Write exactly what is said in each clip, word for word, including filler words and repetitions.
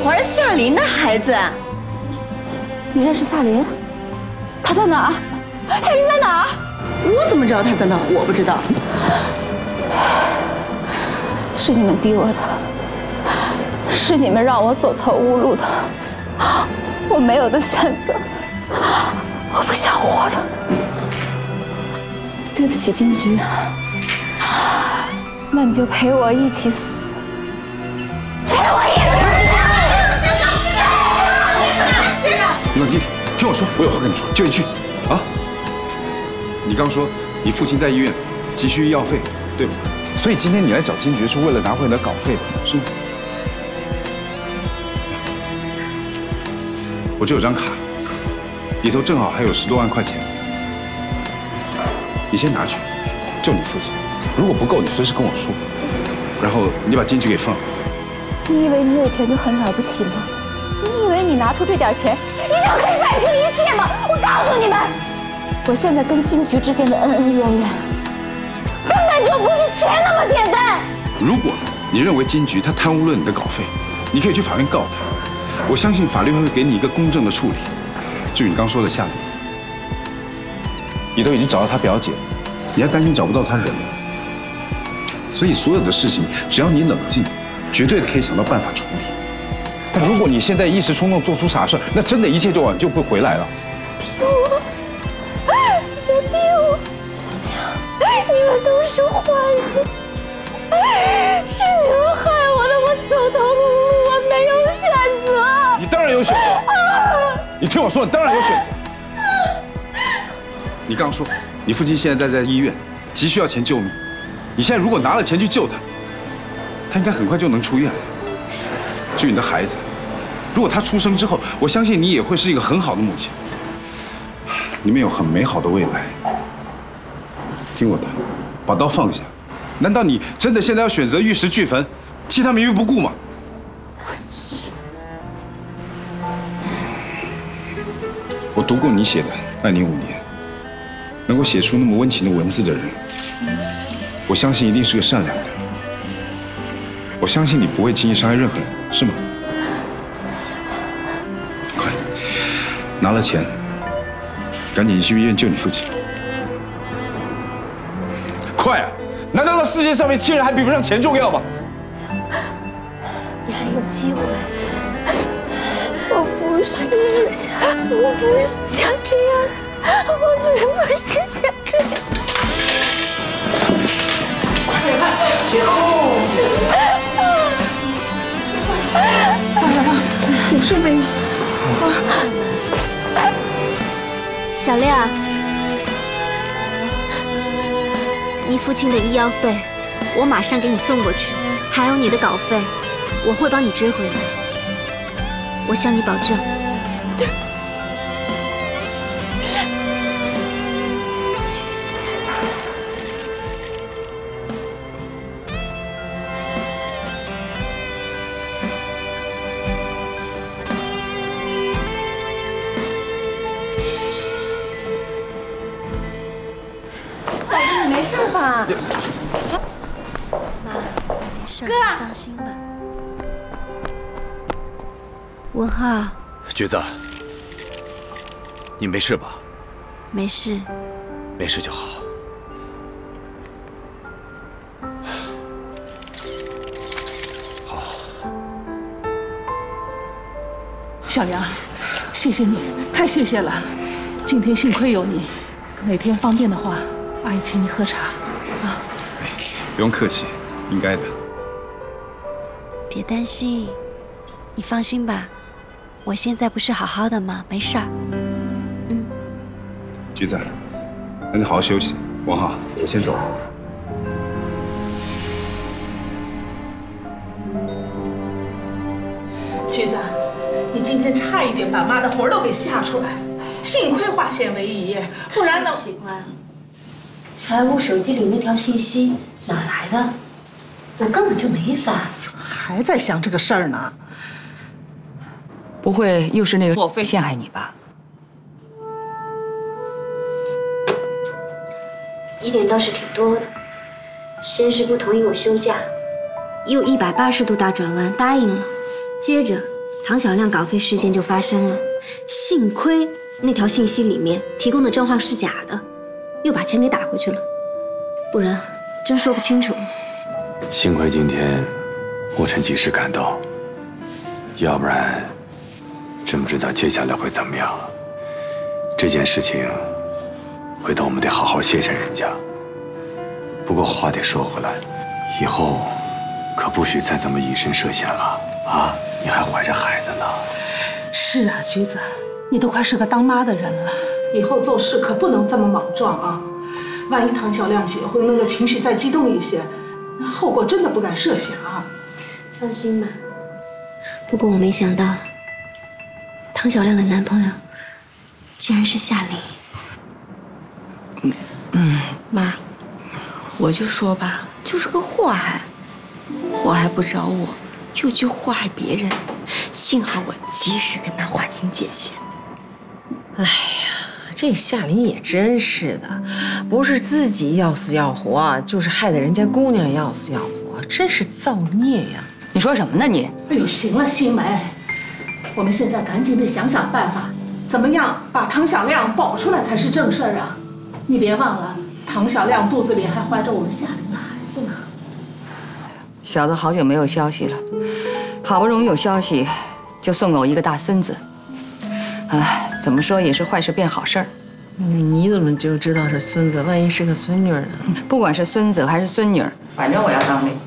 环儿夏琳的孩子。 你认识夏琳？她在哪儿？夏琳在哪儿？ 我怎么知道她在哪儿？我不知道。 是你们逼我的，是你们让我走投无路的，我没有的选择，我不想活了。对不起，金菊，那你就陪我一起死，陪我一起死！ 冷静，听我说，我有话跟你说，就一句，啊！你刚说你父亲在医院急需医药费，对吧？所以今天你来找金菊是为了拿回你的稿费，是吗？我这有张卡，里头正好还有十多万块钱，你先拿去，救你父亲。如果不够，你随时跟我说，然后你把金菊给放了。 你以为你有钱就很了不起吗？你以为你拿出这点钱，你就可以摆平一切吗？我告诉你们，我现在跟金菊之间的恩恩怨怨，根本就不是钱那么简单。 如果你认为金菊她贪污了你的稿费，你可以去法院告她。我相信法律会给你一个公正的处理。至于你刚说的夏琳，你都已经找到她表姐了，你还担心找不到她人了？所以所有的事情，只要你冷静，绝对可以想到办法处理。但如果你现在一时冲动做出傻事，那真的一切就挽救不回来了。 逼我，别逼我！小亮，你们都是坏人，是你们害我的，我走投无路，我没有选择。 你当然有选择，你听我说，你当然有选择。你刚刚说，你父亲现在在医院，急需要钱救命。你现在如果拿了钱去救他，他应该很快就能出院了。至于你的孩子，如果他出生之后，我相信你也会是一个很好的母亲，你们有很美好的未来。听我的，把刀放下。难道你真的现在要选择玉石俱焚，弃他们于不顾吗？我读过你写的《爱你五年》，能够写出那么温情的文字的人，我相信一定是个善良的。我相信你不会轻易伤害任何人，是吗？快，拿了钱，赶紧去医院救你父亲。快啊！难道这世界上面亲人还比不上钱重要吗？ 你还有机会。我不是，我不是想这样的，我并不是想这样。 快点快，起后！大娘，有事没有？ 小亮，你父亲的医药费，我马上给你送过去，还有你的稿费，我会帮你追回来。我向你保证。 对不起，谢谢。嫂子，你没事吧？ 妈，没事， 哥， 放心吧。文浩， 橘子，你没事吧？ 没事， 没事就好。好， 小梁，谢谢你，太谢谢了。今天幸亏有你，哪天方便的话，阿姨请你喝茶啊。 哎，不用客气，应该的。 别担心，你放心吧。我现在不是好好的吗？没事儿。嗯， 橘子，那你好好休息。王浩，我先走了。 橘子，你今天差一点把妈的魂儿都给吓出来，幸亏化险为夷，不然呢？ 奇怪了，财务手机里那条信息哪来的？我根本就没发。 还在想这个事儿呢。 不会又是那个莫非陷害你吧？ 疑点倒是挺多的，先是不同意我休假，又一百八十度大转弯答应了，接着唐小亮稿费事件就发生了。幸亏那条信息里面提供的账号是假的，又把钱给打回去了，不然真说不清楚。 幸亏今天我趁及时赶到，要不然真不知道接下来会怎么样。这件事情回头我们得好好谢谢人家。不过话得说回来，以后可不许再这么以身涉险了啊！你还怀着孩子呢。 是啊，橘子，你都快是个当妈的人了，以后做事可不能这么莽撞啊！万一唐小亮结婚那个情绪再激动一些，那后果真的不敢设想。 放心吧。不过我没想到，唐小亮的男朋友竟然是夏琳。 嗯，妈，我就说吧，就是个祸害，祸害不着我，又去祸害别人。幸好我及时跟他划清界限。 哎呀，这夏琳也真是的，不是自己要死要活，就是害得人家姑娘要死要活，真是造孽呀！ 你说什么呢你？ 哎呦，行了，新梅，我们现在赶紧得想想办法，怎么样把唐小亮保出来才是正事儿啊！你别忘了，唐小亮肚子里还怀着我们夏琳的孩子呢。 小子好久没有消息了，好不容易有消息，就送给我一个大孙子。哎，怎么说也是坏事变好事儿。 你怎么就知道是孙子？万一是个孙女呢？ 不管是孙子还是孙女，反正我要当那个。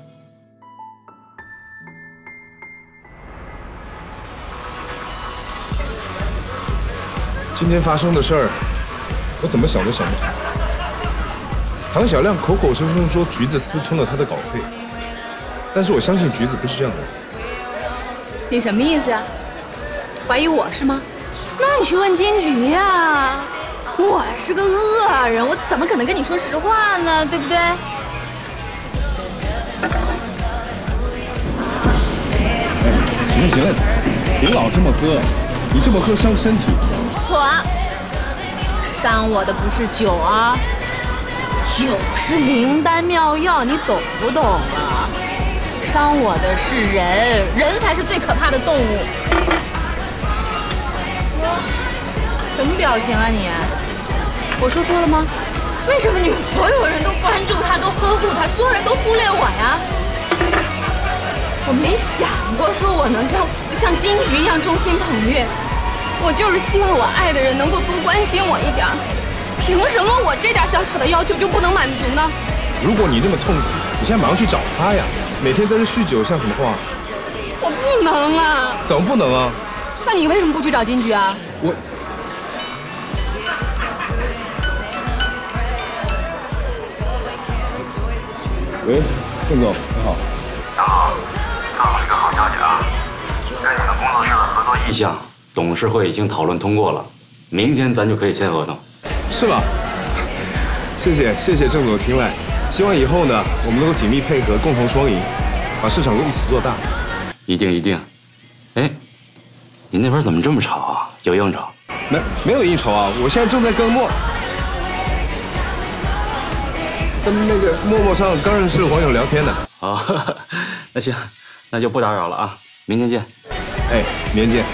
今天发生的事儿，我怎么想都想不通。唐小亮口口声声说橘子私吞了他的稿费，但是我相信橘子不是这样的人。 你什么意思呀？怀疑我是吗？那你去问金菊呀。我是个恶人，我怎么可能跟你说实话呢？对不对？ 哎，行了行了，别老这么喝，你这么喝伤身体。 错啊，伤我的不是酒啊，酒是灵丹妙药，你懂不懂啊？伤我的是人，人才是最可怕的动物。什么表情啊你？我说错了吗？为什么你们所有人都关注他，都呵护他，所有人都忽略我呀？我没想过说我能像像金菊一样忠心捧月，我就是希望我爱的人能够多关心我一点。凭什么我这点小小的要求就不能满足呢？ 如果你那么痛苦，你现在马上去找他呀！每天在这酗酒像什么话？ 我不能啊！ 怎么不能啊？ 那你为什么不去找金菊啊？ 我。喂，郑总，你好。 大佬，正好是个好消息啊！在你们工作室的合作意向，董事会已经讨论通过了，明天咱就可以签合同。 是吗？谢谢谢谢郑总青睐，希望以后呢，我们能够紧密配合，共同双赢，把市场一起做大。 一定一定。哎，你那边怎么这么吵啊？有应酬？ 没没有应酬啊，我现在正在跟陌。跟那个陌陌上刚认识的网友聊天呢。 哦，那行，那就不打扰了啊，明天见。 哎，明天见。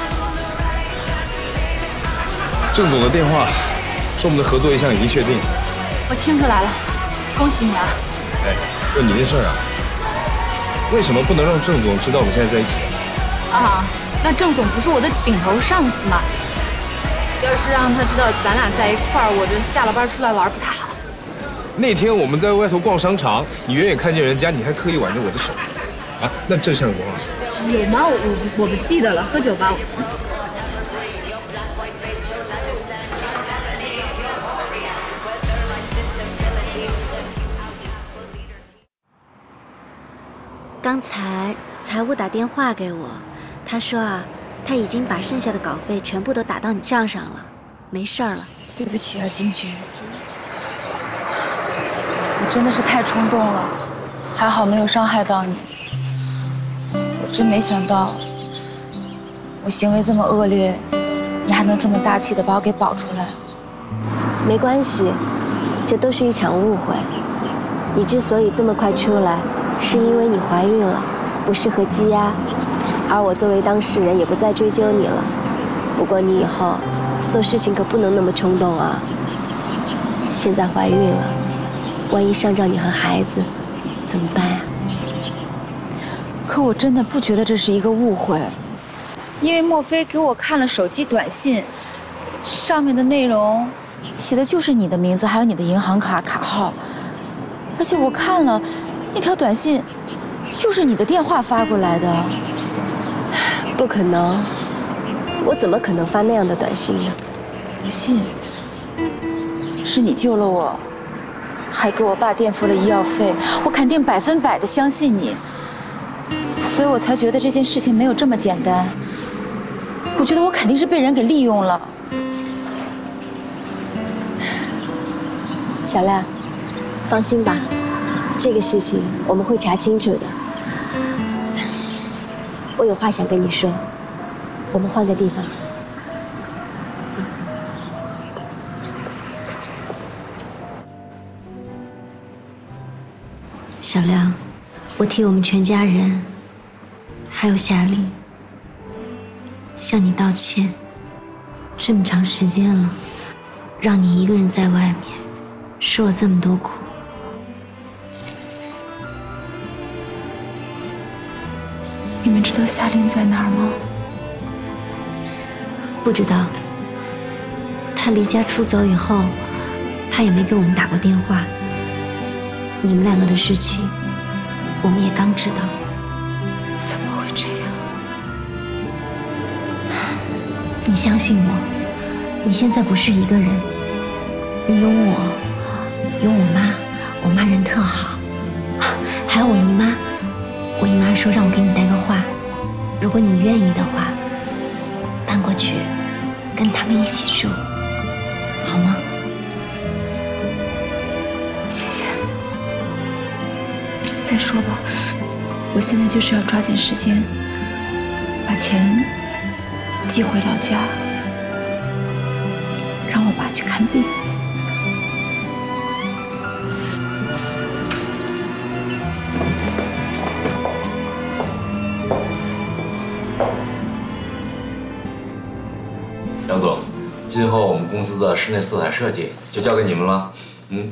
郑总的电话说我们的合作意向已经确定。 我听出来了，恭喜你啊！ 哎，问你件事啊，为什么不能让郑总知道我们现在在一起？ 啊，那郑总不是我的顶头上司吗？要是让他知道咱俩在一块儿，我这下了班出来玩不太好。 那天我们在外头逛商场，你远远看见人家，你还刻意挽着我的手，啊，那这像什么话？ 有吗？我我不记得了，喝酒吧。 刚才财务打电话给我，他说啊，他已经把剩下的稿费全部都打到你账上了，没事儿了。 对不起啊，金菊。我真的是太冲动了，还好没有伤害到你。我真没想到，我行为这么恶劣，你还能这么大气的把我给保出来。 没关系，这都是一场误会。你之所以这么快出来，是因为你怀孕了，不适合羁押， 而我作为当事人也不再追究你了。不过你以后做事情可不能那么冲动啊。现在怀孕了，万一伤着你和孩子，怎么办啊？ 可我真的不觉得这是一个误会，因为莫非给我看了手机短信，上面的内容写的就是你的名字，还有你的银行卡卡号，而且我看了那条短信，就是你的电话发过来的。 不可能，我怎么可能发那样的短信呢？ 不信，是你救了我，还给我爸垫付了医药费，我肯定百分百的相信你。所以我才觉得这件事情没有这么简单。我觉得我肯定是被人给利用了。 小亮，放心吧，这个事情我们会查清楚的。我有话想跟你说，我们换个地方。小亮，我替我们全家人。还有夏丽，向你道歉。这么长时间了，让你一个人在外面受了这么多苦。 你们知道夏琳在哪儿吗？ 不知道。她离家出走以后，她也没给我们打过电话。你们两个的事情，我们也刚知道。 怎么会这样？ 你相信我，你现在不是一个人，你有我，有我妈，我妈人特好，还有我姨妈。我姨妈说让我给你带个话，如果你愿意的话，搬过去跟他们一起住，好吗？ 谢谢。再说吧，我现在就是要抓紧时间，把钱寄回老家，让我爸去看病。 杨总，今后我们公司的室内色彩设计就交给你们了。嗯，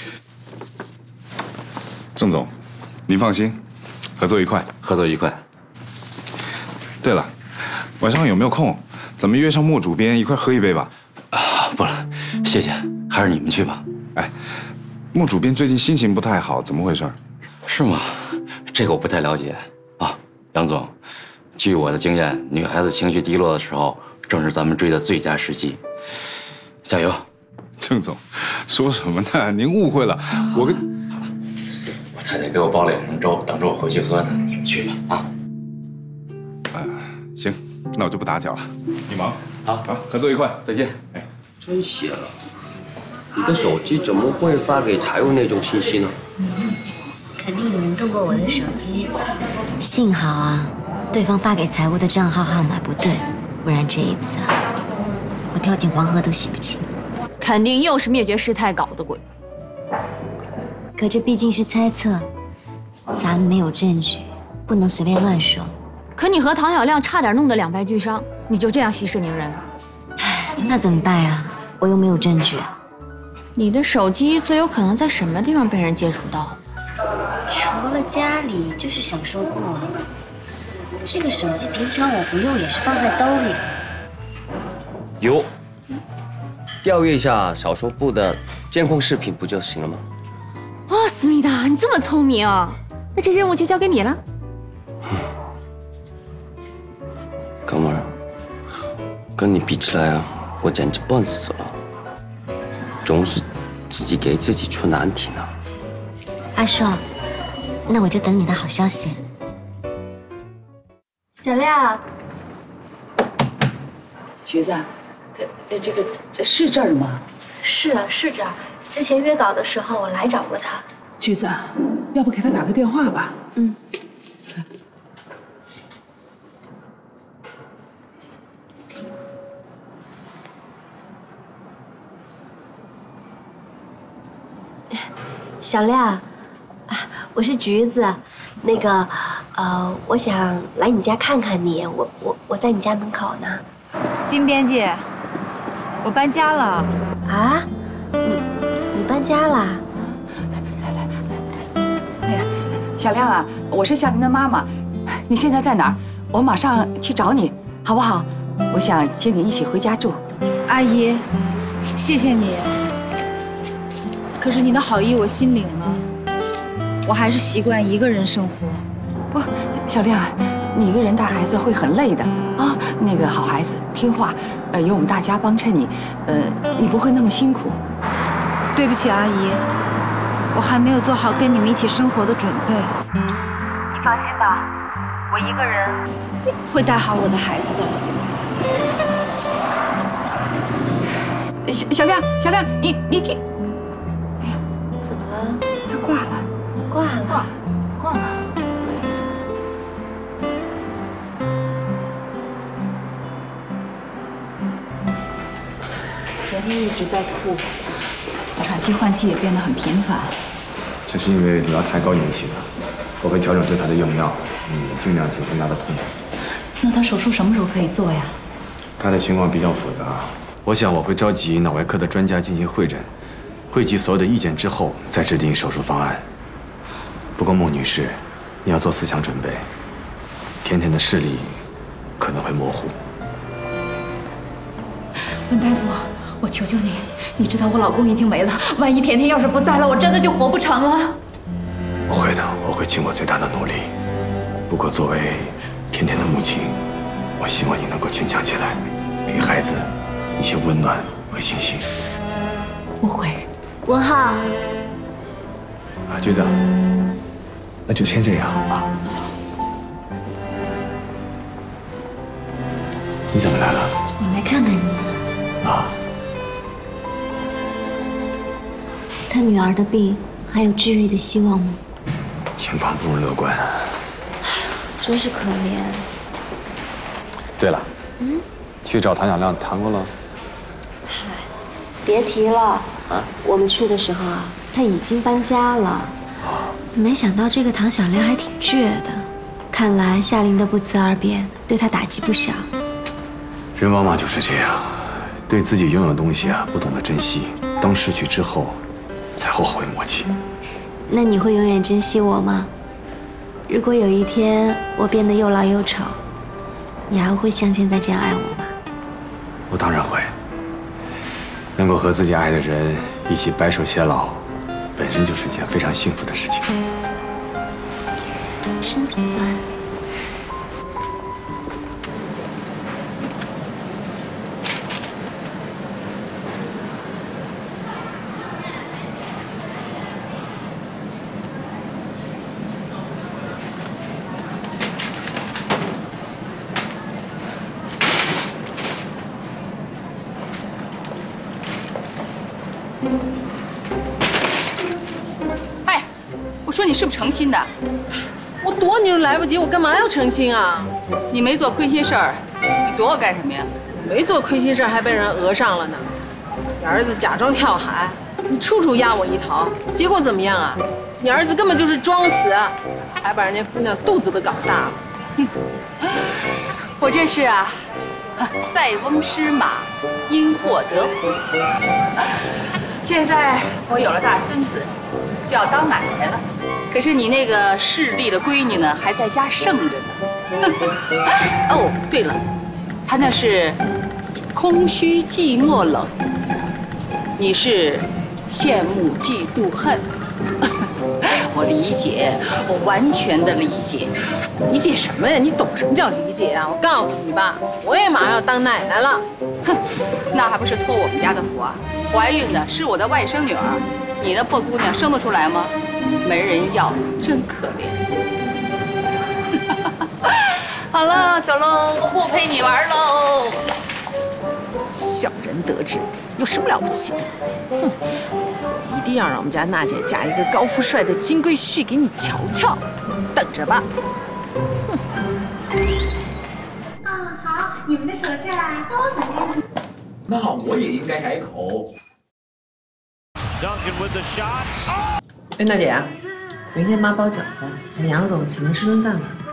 郑总，您放心，合作愉快， 合作愉快。 对了，晚上有没有空？咱们约上莫主编一块喝一杯吧。 啊，不了，谢谢，还是你们去吧。 哎，莫主编最近心情不太好，怎么回事？ 是吗？这个我不太了解啊。杨总，据我的经验，女孩子情绪低落的时候，正是咱们追的最佳时机。加油！ 郑总，说什么呢？您误会了，我跟我太太给我煲了养生粥，等着我回去喝呢。你们去吧，啊。 呃，行，那我就不打搅了。你忙啊啊，合作愉快， 再见。 哎， 真邪了，你的手机怎么会发给财务那种信息呢？ 肯定有人动过我的手机，幸好啊，对方发给财务的账号号码不对，不然这一次啊，我跳进黄河都洗不清。 肯定又是灭绝师太搞的鬼。 可这毕竟是猜测，咱们没有证据，不能随便乱说。 可你和唐小亮差点弄得两败俱伤，你就这样息事宁人了？ 唉，那怎么办呀？我又没有证据。 你的手机最有可能在什么地方被人接触到？ 除了家里，就是小说部啊。这个手机平常我不用，也是放在兜里。 有，调阅一下小说部的监控视频不就行了吗？ 哦，思密达，你这么聪明，那这任务就交给你了。 哥们儿，跟你比起来啊，我简直笨死了，总是自己给自己出难题呢。 阿硕，那我就等你的好消息。小亮， 橘子，这这这个这是这儿吗？ 是啊，是这儿。之前约稿的时候我来找过他。 橘子，要不给他打个电话吧？ 嗯。小亮，啊，我是橘子，那个呃，我想来你家看看你，我我我在你家门口呢。 金编辑，我搬家了。 啊？你你搬家啦？ 哎呀，小亮啊，我是夏琳的妈妈，你现在在哪儿？我马上去找你，好不好？我想接你一起回家住。 阿姨，谢谢你。可是你的好意我心领了，我还是习惯一个人生活。 不，小亮，你一个人带孩子会很累的啊。那个好孩子，听话，呃，有我们大家帮衬你，呃，你不会那么辛苦。 对不起，阿姨，我还没有做好跟你们一起生活的准备。你放心吧，我一个人会带好我的孩子的。小小亮，小亮，你你听， 哎呀，怎么了？ 他挂了， 挂了， 挂了。 田天一直在吐，喘气换气也变得很频繁。 这是因为乳压太高引起的，我会调整对他的用药，嗯，尽量减轻他的痛苦。 那他手术什么时候可以做呀？ 他的情况比较复杂，我想我会召集脑外科的专家进行会诊，汇集所有的意见之后再制定手术方案。不过孟女士，你要做思想准备，甜甜的视力可能会模糊。 温大夫，我求求你，你知道我老公已经没了，万一甜甜要是不在了，我真的就活不成了。 我会的，我会尽我最大的努力。不过作为甜甜的母亲，我希望你能够坚强起来，给孩子一些温暖和信心。 我会。 文浩， 啊，橘子，那就先这样啊。你怎么来了？ 我来看看你。 啊。 他女儿的病还有治愈的希望吗？ 情况不容乐观。 真是可怜。 对了，嗯，去找唐小亮谈过了？ 嗨，别提了啊！我们去的时候啊，他已经搬家了。没想到这个唐小亮还挺倔的，看来夏琳的不辞而别对他打击不小。 人往往就是这样，对自己拥有的东西啊不懂得珍惜，当失去之后，才后悔莫及。 那你会永远珍惜我吗？如果有一天我变得又老又丑，你还会像现在这样爱我吗？ 我当然会。能够和自己爱的人一起白首偕老，本身就是一件非常幸福的事情。 真酸。 哎，我说你是不是诚心的？ 我躲你都来不及，我干嘛要诚心啊？ 你没做亏心事儿，你躲我干什么呀？ 没做亏心事还被人讹上了呢。你儿子假装跳海，你处处压我一头，结果怎么样啊？你儿子根本就是装死，还把人家姑娘肚子都搞大了。 哼，我这是啊，塞翁失马，因祸得福。现在我有了大孙子，就要当奶奶了。可是你那个势利的闺女呢，还在家剩着呢。哦，对了，她那是空虚寂寞冷，你是羡慕嫉妒恨。我理解，我完全的理解。 理解什么呀？你懂什么叫理解啊？我告诉你吧，我也马上要当奶奶了。 哼，那还不是托我们家的福啊！怀孕的是我的外甥女儿，你那破姑娘生得出来吗？没人要，真可怜。好了，走喽，我不陪你玩喽。 小人得志，有什么了不起的？哼，我一定要让我们家娜姐嫁一个高富帅的金龟婿给你瞧瞧，等着吧。 啊，好，你们的手绢啊都拿来了。 那我也应该改口。 哎，娜姐，明天妈包饺子，请杨总请您吃顿饭吧。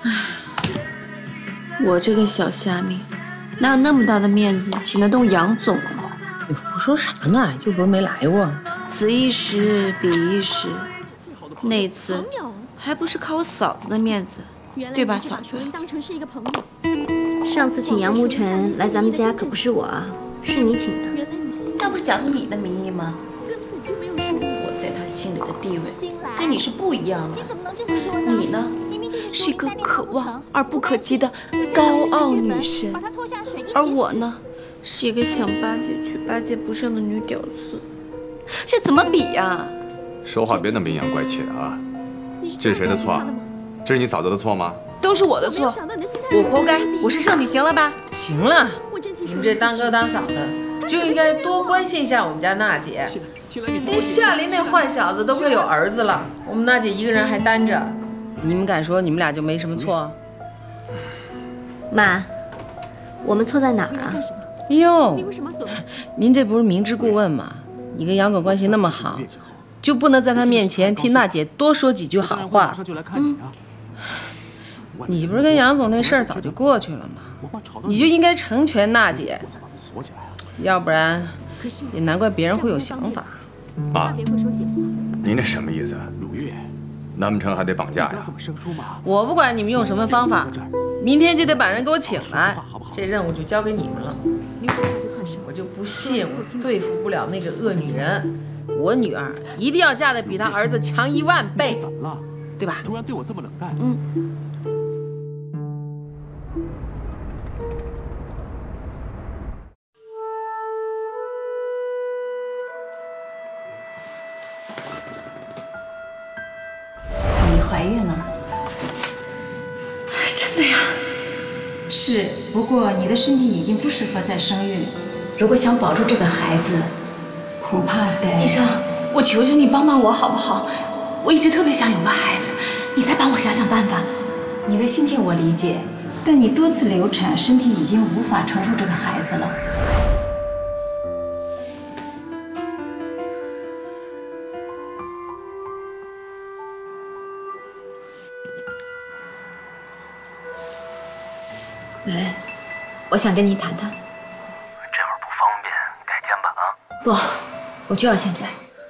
我这个小虾米，哪有那么大的面子请得动杨总啊？ 你胡说啥呢？又不是没来过。 此一时彼一时，那次还不是靠我嫂子的面子，对吧，嫂子？ 上次请杨慕辰来咱们家可不是我啊，是你请的。 那不是假装你的名义吗？我在他心里的地位跟你是不一样的。你呢，是一个可望而不可及的高傲女神，而我呢，是一个想巴结却巴结不上的女屌丝。这怎么比呀？ 说话别那么阴阳怪气的啊！这是谁的错？这是你嫂子的错吗？ 都是我的错，我活该，我是剩女，行了吧？ 行了，你们这当哥当嫂的就应该多关心一下我们家娜姐。连夏琳那坏小子都快有儿子了，我们娜姐一个人还单着，你们敢说你们俩就没什么错？ 妈，我们错在哪儿啊？ 哟，您这不是明知故问吗？你跟杨总关系那么好，就不能在他面前替娜姐多说几句好话？嗯，你不是跟杨总那事儿早就过去了吗？你就应该成全娜姐，要不然也难怪别人会有想法。 妈，您这什么意思？难不成还得绑架呀？ 我不管你们用什么方法，明天就得把人给我请来，这任务就交给你们了。我就不信我对付不了那个恶女人，我女儿一定要嫁得比她儿子强一万倍，怎么了？对吧？突然对我这么冷淡。嗯。 你怀孕了吗？ 真的呀？ 是，不过你的身体已经不适合再生育了。如果想保住这个孩子，恐怕得…… 医生，我求求你帮帮我好不好？我一直特别想有个孩子，你再帮我想想办法。 你的心情我理解，但你多次流产，身体已经无法承受这个孩子了。 喂，我想跟你谈谈。 这会儿不方便，改天吧啊。 不，我就要现在。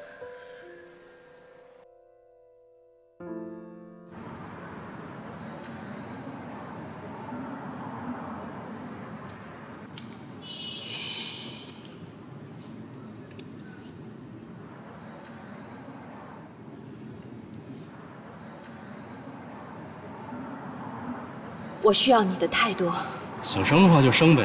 我需要你的态度。 想生的话就生呗。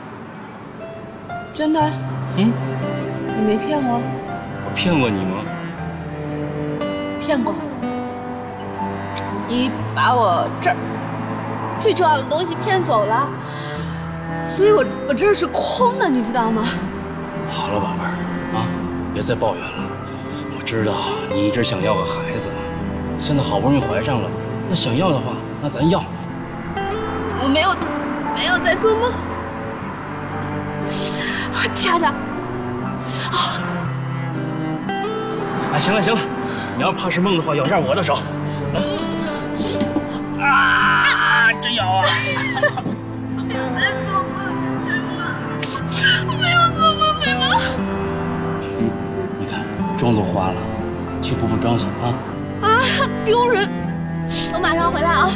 真的？ 嗯。 你没骗我？ 我骗过你吗？ 骗过。你把我这儿最重要的东西骗走了，所以我我这儿是空的，你知道吗？ 好了，宝贝儿啊，别再抱怨了。我知道你一直想要个孩子，现在好不容易怀上了，那想要的话，那咱要。 我没有，没有在做梦。掐掐。啊！ 哎，行了行了，你要怕是梦的话，咬下我的手。啊！真咬啊！ 没有在做梦，真的，我没有做梦，对吗？ 嗯，你看妆都花了，去补补妆去啊！ 啊，丢人！我马上回来啊。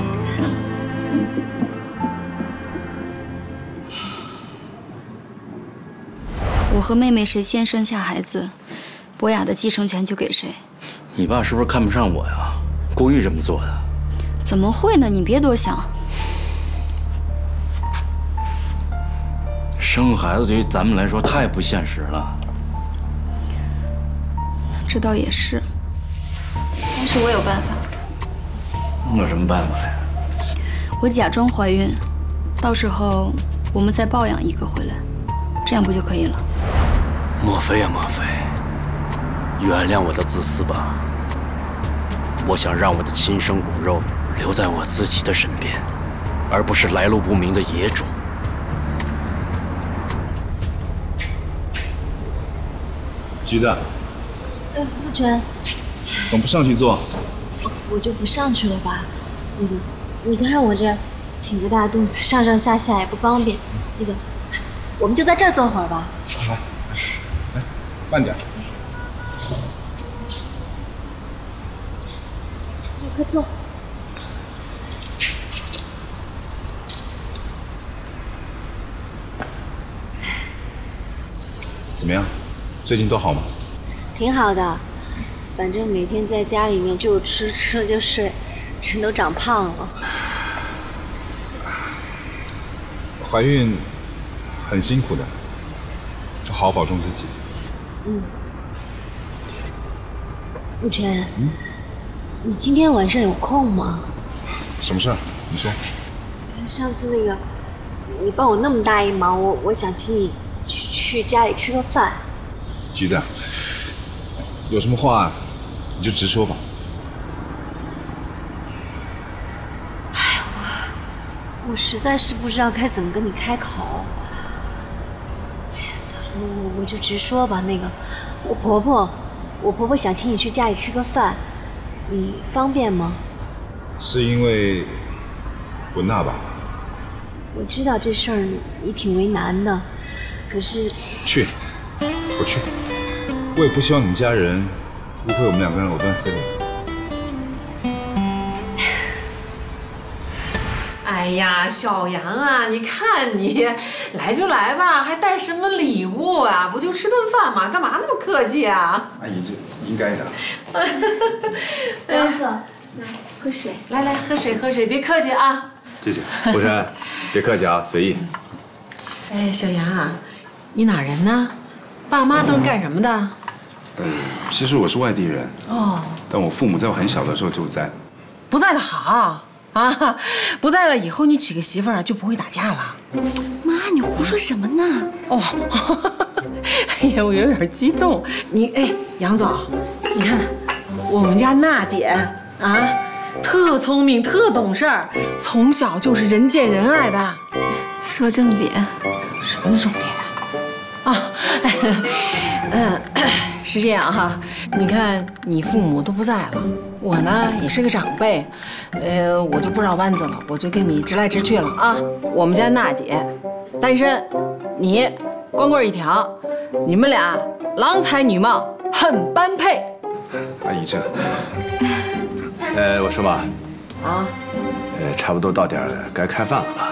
我和妹妹谁先生下孩子，博雅的继承权就给谁。 你爸是不是看不上我呀？故意这么做的？ 怎么会呢？你别多想。 生孩子对于咱们来说太不现实了。 这倒也是，但是我有办法。 你有什么办法呀？ 我假装怀孕，到时候我们再抱养一个回来，这样不就可以了？ 莫非呀，莫非，原谅我的自私吧。我想让我的亲生骨肉留在我自己的身边，而不是来路不明的野种。 橘子， 呃，慕辰， 怎么不上去坐？ 我就不上去了吧。那个， 你看我这挺个大肚子，上上下下也不方便。那个，我们就在这儿坐会儿吧。 好，来，慢点。 你快坐。 怎么样？最近都好吗？ 挺好的，反正每天在家里面就吃，吃了就睡，人都长胖了。 怀孕很辛苦的，要好好保重自己。 嗯。沐晨，嗯，你今天晚上有空吗？ 什么事儿？你说。 上次那个，你帮我那么大一忙，我我想请你去去家里吃个饭。 橘子，有什么话你就直说吧。 哎，我我实在是不知道该怎么跟你开口。哎，算了，我我就直说吧。那个，我婆婆，我婆婆想请你去家里吃个饭，你方便吗？ 是因为文娜吧？ 我知道这事儿你挺为难的，可是去，我去。我也不希望你们家人误会我们两个人藕断丝连。 哎呀，小杨啊，你看你来就来吧，还带什么礼物啊？不就吃顿饭吗？干嘛那么客气啊？ 阿姨，这应该的。 杨子，来喝水。 来来，喝水喝水，别客气啊。 谢谢，顾山，别客气啊，随意。 哎，小杨啊，你哪人呢？爸妈都是干什么的？ 嗯，其实我是外地人哦，但我父母在我很小的时候就在。 不在了好啊，不在了以后你娶个媳妇儿就不会打架了。 妈，你胡说什么呢？ 哦，哎呀，我有点激动。你哎，杨总，你看我们家娜姐啊，特聪明，特懂事儿，从小就是人见人爱的。 说正点。 什么重点啊？啊，嗯。是这样哈，你看你父母都不在了，我呢也是个长辈，呃，我就不绕弯子了，我就跟你直来直去了啊。我们家娜姐单身，你光棍一条，你们俩郎才女貌，很般配。 阿姨这， 呃，我说吧， 啊， 呃，差不多到点儿了，该开饭了吧？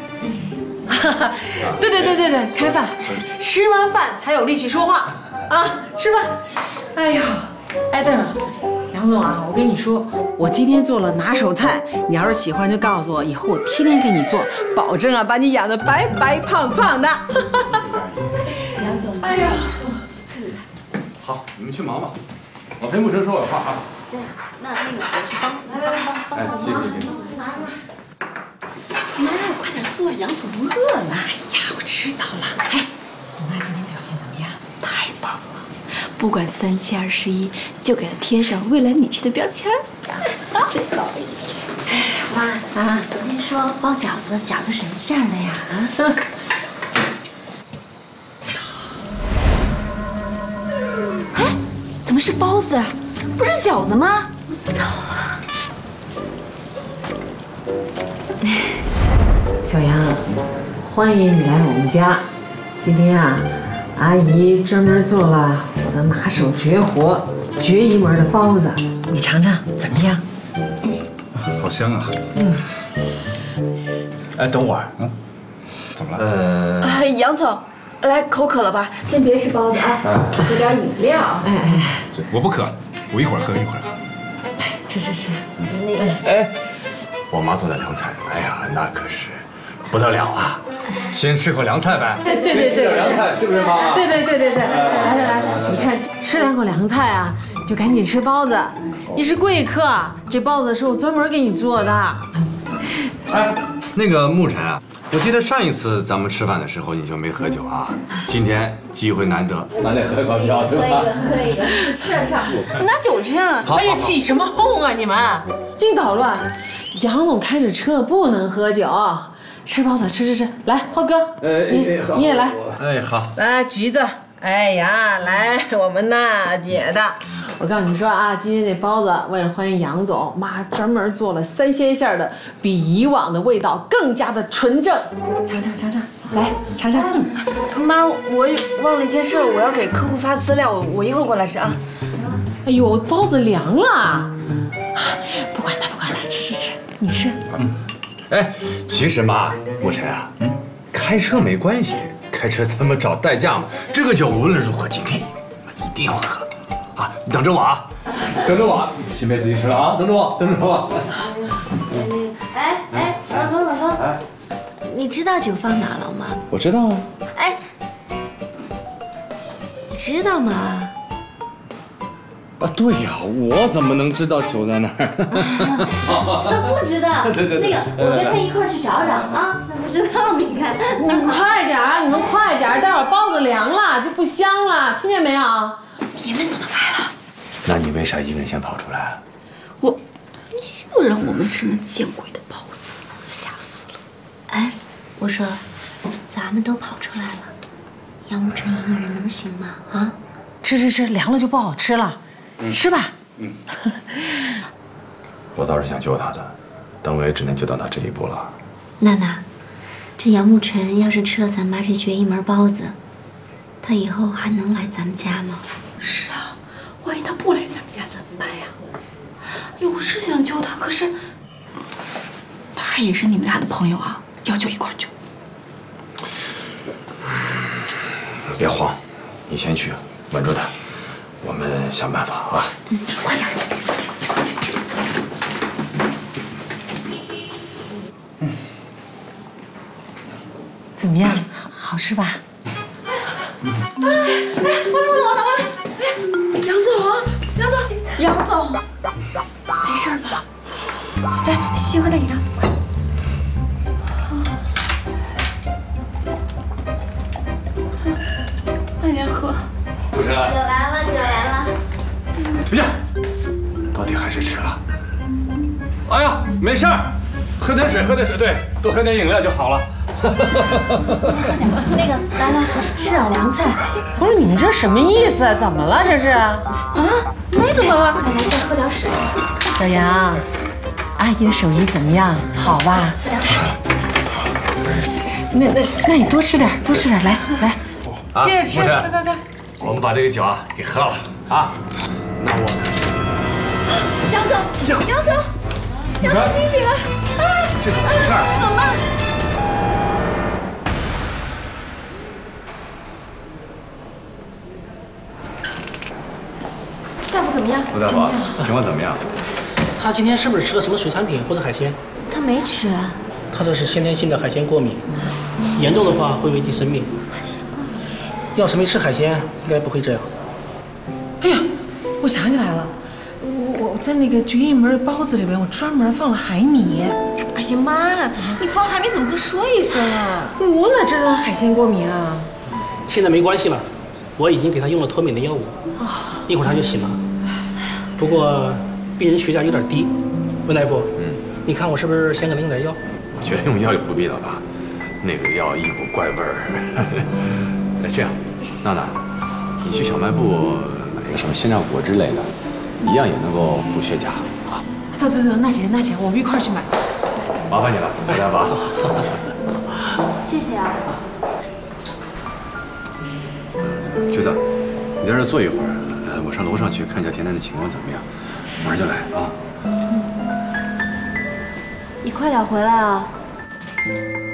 对对对对对，开饭，吃完饭才有力气说话。啊，是吧？哎呦，哎，对了，杨总啊，我跟你说，我今天做了拿手菜，你要是喜欢就告诉我，以后我天天给你做，保证啊把你养得白白胖胖的。 杨总， 哎呀， 好，你们去忙吧，我陪沐晨说会话啊。 对，那那个我去帮，来来来帮。 哎，谢谢谢谢。 妈，快点坐，杨总饿了。哎呀，我知道了。哎，你妈今天表现怎么样？太棒了！不管三七二十一，就给她贴上未来女婿的标签儿。 真搞了一天。妈啊，昨天说包饺子，饺子什么馅儿的呀？啊？ 哎，怎么是包子？不是饺子吗？ 早啊！ 小杨，欢迎你来我们家。今天啊。阿姨专门做了我的拿手绝活，绝一门的包子，你尝尝怎么样？ 好香啊！ 嗯。哎，等会儿， 嗯，怎么了？ 呃， 哎，杨总，来口渴了吧？先别吃包子啊，喝点饮料。 哎哎， 我不渴，我一会儿喝，一会儿喝。 吃吃吃。 那个， 哎，我妈做的凉菜，哎呀，那可是不得了啊！先吃口凉菜呗。 对对对， 吃点凉菜是不是妈？ 对对对对对，来来来，你看吃两口凉菜啊，就赶紧吃包子。你是贵客，这包子是我专门给你做的。 哎，那个沐晨啊，我记得上一次咱们吃饭的时候你就没喝酒啊，今天机会难得，咱得喝口酒，对吧？ 喝一个，喝一个，是啊是啊， 拿酒去啊！ 哎呀，起什么哄啊你们，净捣乱！杨总开着车不能喝酒。吃包子，吃吃吃，来，浩哥，你你也来。 哎，好。 来，橘子， 哎呀，来我们呐姐的，我告诉你说啊，今天这包子为了欢迎杨总，妈专门做了三鲜馅的，比以往的味道更加的纯正。尝尝尝尝，来尝尝。 妈，我忘了一件事，我要给客户发资料，我我一会儿过来吃啊。 哎呦，包子凉了，不管它不管它，吃吃吃，你吃。 嗯。哎，其实妈，沐晨啊，嗯，开车没关系。 开车咱们找代驾嘛，这个酒无论如何今天一定要喝啊！你等着我啊，等着我啊，先别自己吃了啊，等着我，等着我。 哎哎，老公老公，哎，你知道酒放哪了吗？ 我知道啊。 哎，你知道吗？ 啊，对呀，我怎么能知道酒在哪儿？ 他不知道。 对对对。 那个，我跟他一块儿去找找啊。他不知道，你看。 你们快点啊！你们快点，待会儿包子凉了就不香了，听见没有？ 你们怎么来了？ 那你为啥一个人先跑出来？ 我又让我们吃那见鬼的包子，吓死了！ 哎，我说，咱们都跑出来了，杨沐晨一个人能行吗？啊？ 吃吃吃，凉了就不好吃了。 吃吧。 嗯，我倒是想救他的，但我也只能救到他这一步了。 娜娜，这杨沐晨要是吃了咱妈这绝一门包子，他以后还能来咱们家吗？ 是啊，万一他不来咱们家怎么办呀？哎呦，我是想救他，可是他也是你们俩的朋友啊，要救一块救。 别慌，你先去，稳住他。 我们想办法啊！ 嗯，快点，快点！ 嗯，怎么样？好吃吧？ 哎哎，我来，我来，我来，我来！哎，杨总，杨总，杨总，没事吧？来，先喝点饮料，快！快点喝。 不是，酒来了，酒来了。 不是，到底还是吃了。哎呀，没事儿，喝点水，喝点水，对，多喝点饮料就好了。 那个，来来，吃点凉菜。 不是你们这什么意思？怎么了这是？啊， 没怎么了。 来来，再喝点水。 小杨，阿姨的手艺怎么样？好吧？ 喝点水。 那那那你多吃点，多吃点，来来，接着吃，快快快！ 我们把这个酒啊给喝了啊！那我杨总，杨总，杨总清醒了！啊， 这怎么回事？ 怎么办？大夫怎么样？ 陆大夫，情况怎么样？ 他今天是不是吃了什么水产品或者海鲜？ 他没吃。 他这是先天性的海鲜过敏，严重的话会危及生命。 海鲜过敏。 要是没吃海鲜，应该不会这样。 哎呀，我想起来了，我我在那个绝艺门包子里边，我专门放了海米。 哎呀妈，你放海米怎么不说一声啊？ 我哪知道海鲜过敏啊？ 现在没关系了，我已经给他用了脱敏的药物，一会儿他就醒了。不过病人血压有点低，温大夫，嗯，你看我是不是先给他用点药？ 我觉得用药就不必了吧，那个药一股怪味儿。哎，这样，娜娜，你去小卖部买一个什么鲜榨果之类的，一样也能够补血钾啊。 走走走，娜姐娜姐，我们一块儿去买。 麻烦你了，陆大夫。 谢谢啊。 橘子，你在这儿坐一会儿，呃，我上楼上去看一下田楠的情况怎么样，马上就来啊。 你快点回来啊！